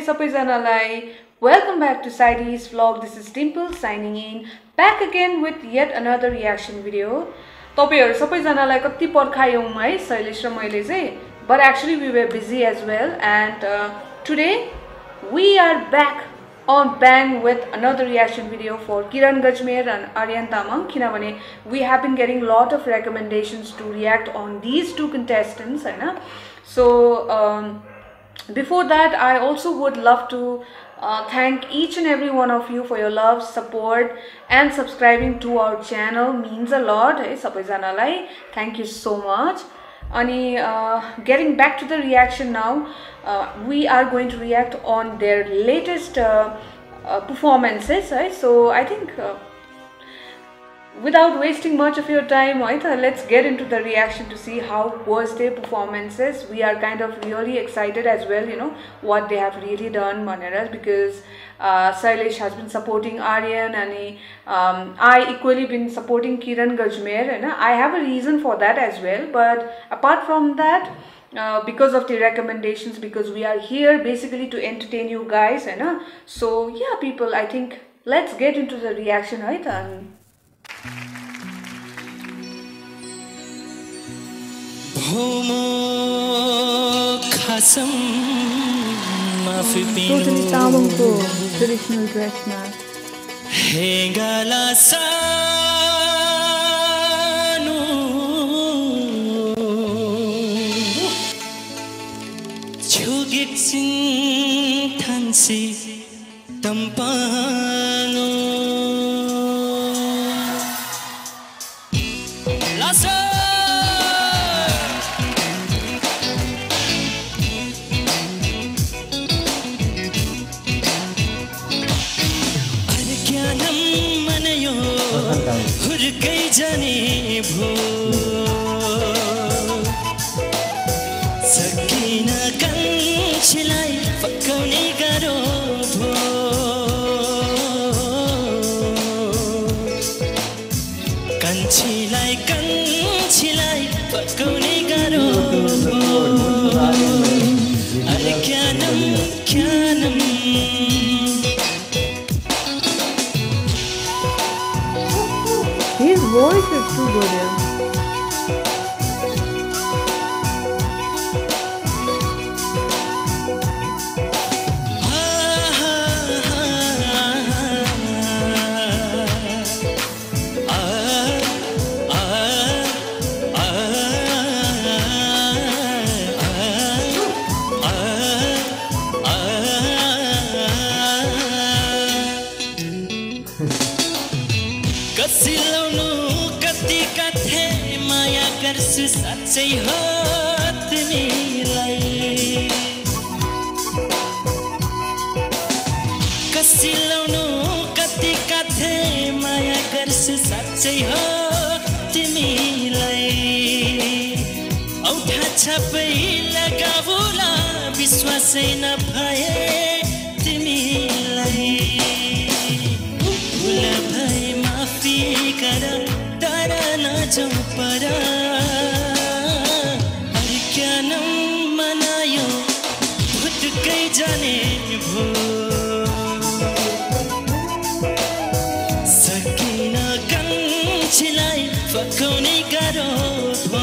सबैजनालाई. Welcome back to Saidi's vlog. This is Dimple signing in, back again with yet another reaction video. तपाईहरु सबैजनालाई कति पर्खायौं है शैलेश र मैले चाहिँ, but actually we were busy as well, and today we are back on bang with another reaction video for Kiran Gajmer and Aryan Tamang. किनभने we have been getting lot of recommendations to react on these two contestants, हैन. So before that, I also would love to thank each and every one of you for your love, support and subscribing to our channel. Means a lot. Hey, sabaijanalai, thank you so much. Ani getting back to the reaction now, we are going to react on their latest performances. Right? So I think without wasting much of your time, right, let's get into the reaction to see how was their performances. We are kind of really excited as well, you know, what they have really done, Maneras, because Shailesh has been supporting Aryan and I equally been supporting Kiran Gajmer, and I have a reason for that as well. But apart from that, because of the recommendations, because we are here basically to entertain you guys, and so yeah, people, I think let's get into the reaction, right? Totally Tamangko traditional dress now. Hengala sanu chugit sing thansi tampano lasa हुर्कै जाने भो सकिन कान्छीलाई फकाउने गाह्रो भो कान्छीलाई फकाउने गाह्रो भो अरे क्यानम His voice is too good. साँच्चै हो तिमीलाई कसिलाउनु कति कथे माया गर्छु साँच्चै हो तिमीलाई औठा छापै लगाउला विश्वासै नभए तिमीलाई भुल भए माफी गर तर नजाऊ पर जाने भो सकिन कान्छीलाई फकाउने गाह्रो भो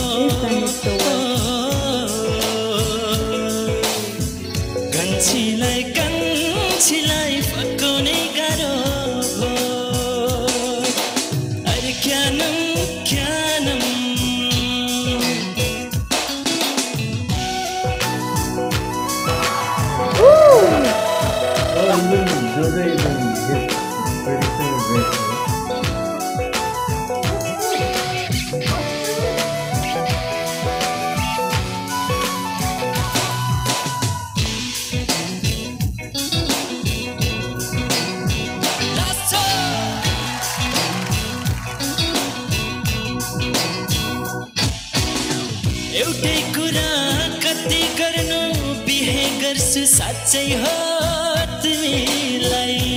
कान्छीलाई फकाउने गाह्रो भो अरे क्यानम एउटै कुरा कति गर्नु बिहे गर्छु साँच्चै हो तिमीलाई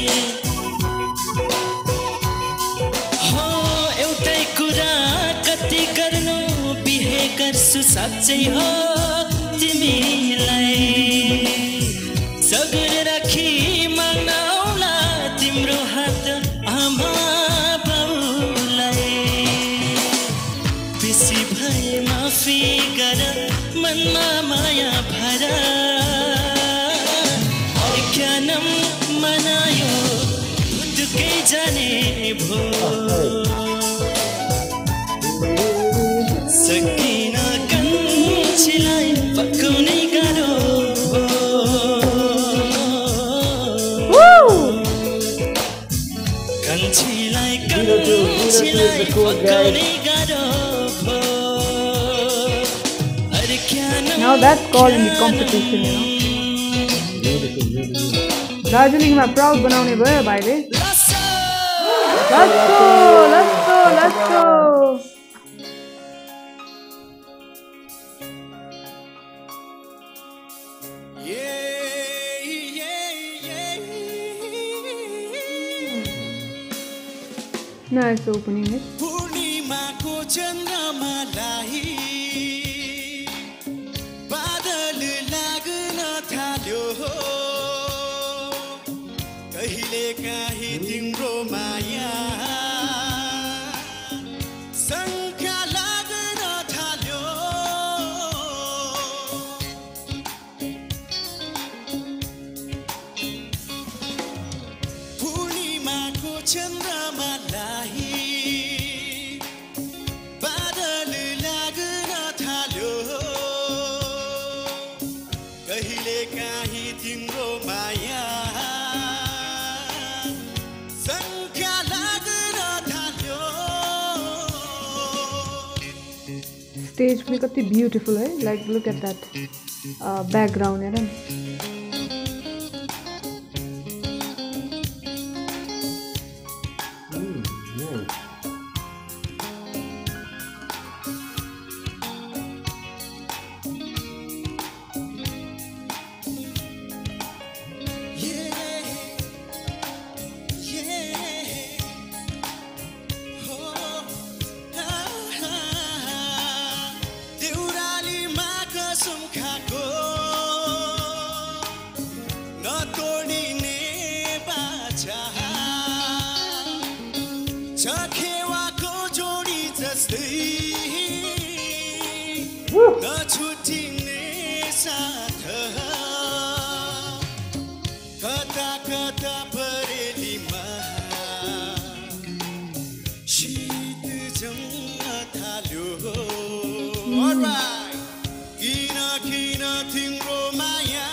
हो एउटै कुरा कति गर्नु बिहे गर्छु साँच्चै हो तिमीलाई जाने भो सकिन कान्छीलाई पकाउनै गाह्रो कान्छीलाई पकाउनै गाह्रो भो अरे क्या Now that's called in the competition, you know. दार्जिलिङमा प्राउड बनाउने भयो भाइले Let's go Nice opening it पूर्णिमाको चन्द्रमालाई बादल लाग्न थाल्यो कहिले काहीँ तिम्रो माया शङ्का लाग्न थाल्यो पूर्णिमाको चन्द्रमालाई बादल लाग्न थाल्यो कहिले काहीँ तिम्रो माया शङ्का लाग्न थाल्यो Stage में कति beautiful है like look at that background है ना चखेवाको जोडी जस्तै नछुटिने साथ कता कता परेलीमा शीत जम्न थाल्यो किन किन तिम्रो माया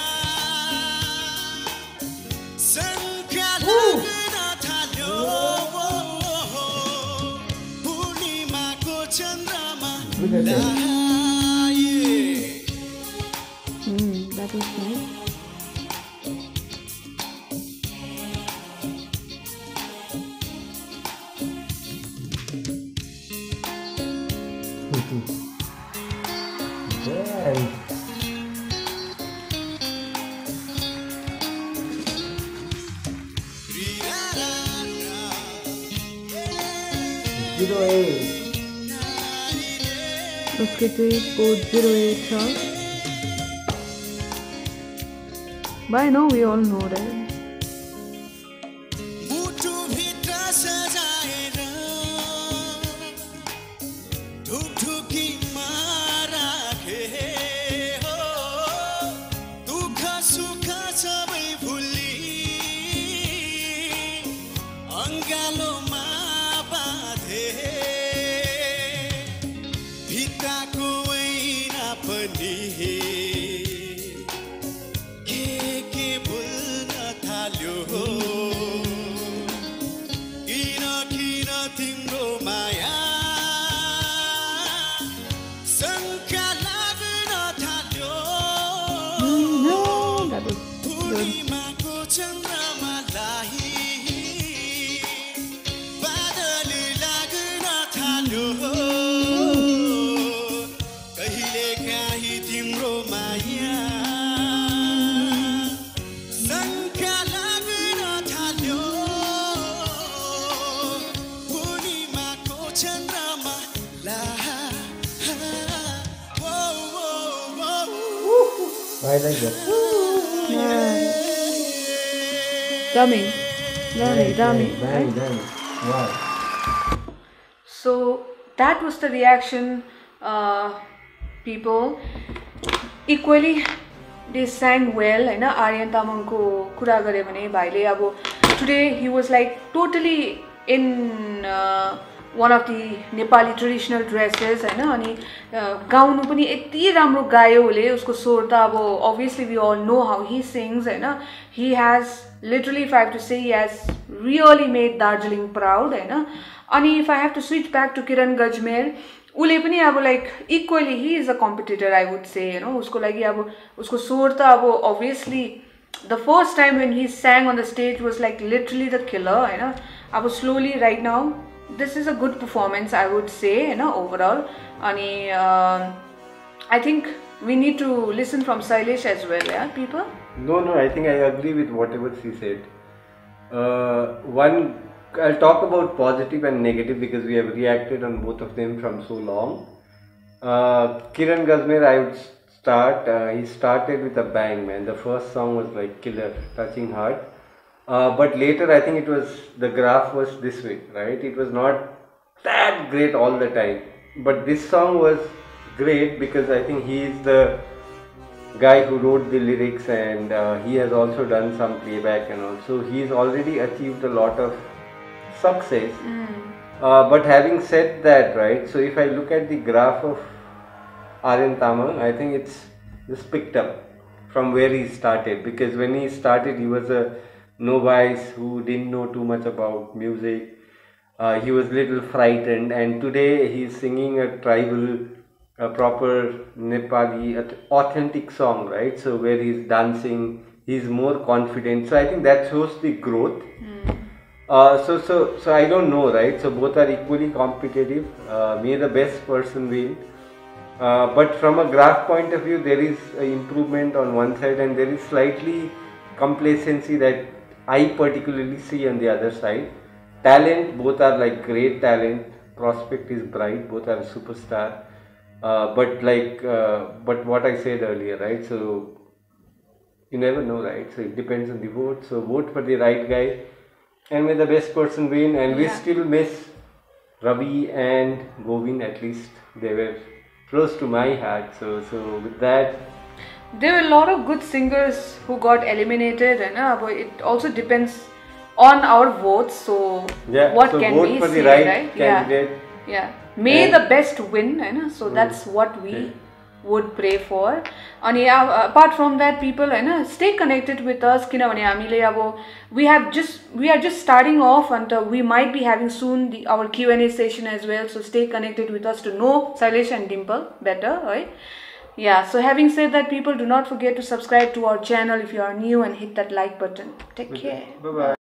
शङ्का लाग्न थाल्यो That was nice. उसके पेज कोड 08 था By now we all know that मुटु भित्र सजाएर ढुकढुकीमा राखे हो दुःख सुख सबै भुली अङ्गालोमा बाँधे भित्ताको ऐना पनि के भुल्न थाल्यो किन किन तिम्रो माया शङ्का लाग्न थाल्यो पूर्णिमाको चन्द्रमालाई बादल लाग्न थाल्यो कहिले काहीँ तिम्रो माया शङ्का लाग्न थाल्यो पूर्णिमाको चन्द्रमालाई I like that. Dummy. Wow. So that was the reaction, people. Equally they sang well, हैन आर्यन तामाङको कुरा गरे भने भाइले अब today he was like totally in one of the Nepali traditional dresses हैन अनि गाउनु पनि यति राम्रो गायो उले उसको स्वर त अब obviously we all know how he sings हैन he has literally if I have to say he has really made Darjeeling proud हैन अनि if I have to switch back to Kiran Gajmer उले पनि अब like equally he is a competitor I would say you know उसको लागि अब उसको स्वर त अब obviously the first time when he sang on the stage was like literally the killer हैन अब slowly right now this is a good performance I would say you know overall ani I think we need to listen from Sailesh as well yeah people no I think I agree with whatever she said one I'll talk about positive and negative because we have reacted on both of them from so long Kiran Gajmer I would start he started with a bang man the first song was like killer touching heart but later I think it was the graph was this way right it was not that great all the time but this song was great because I think he is the guy who wrote the lyrics and he has also done some playback and also he's already achieved a lot of success but having said that right so if I look at the graph of Aryan Tamang I think it's just picked up from where he started because when he started he was a novice who didn't know too much about music he was little frightened and today he's singing a tribal a proper Nepali authentic song right so where he's dancing he's more confident so I think that shows the growth so I don't know right so both are equally competitive may the best person win but from a graph point of view there is an improvement on one side and there is slightly complacency that I particularly see on the other side. Talent, both are like great talent. Prospect is bright, both are superstar. But what I said earlier, right? So you never know, right? So it depends on the vote. So vote for the right guy, and may the best person win. And we still miss Ravi and Govind. At least they were close to my heart. So with that. There were a lot of good singers who got eliminated but it also depends on our votes so what so can vote we for say the right right candidate. May the best win so that's what we would pray for and apart from that people stay connected with us we are just starting off and we might be having soon our Q&A session as well so stay connected with us to know Sailesh and Dimple better right. Yeah, so having said that, people do not forget to subscribe to our channel if you are new and hit that like button. Take care. Bye-bye.